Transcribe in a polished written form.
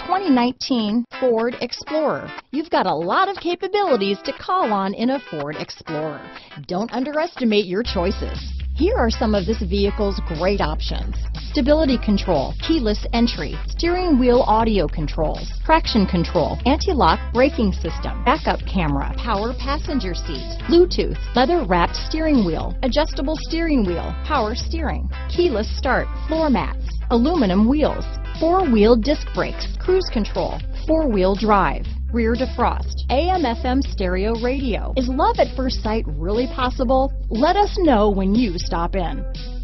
2019 Ford Explorer. You've got a lot of capabilities to call on in a Ford Explorer. Don't underestimate your choices. Here are some of this vehicle's great options: stability control, keyless entry, steering wheel audio controls, traction control, anti-lock braking system, backup camera, power passenger seat, Bluetooth, leather-wrapped steering wheel, adjustable steering wheel, power steering, keyless start, floor mats, aluminum wheels, four-wheel disc brakes, cruise control, four-wheel drive, rear defrost, AM/FM stereo radio. Is love at first sight really possible? Let us know when you stop in.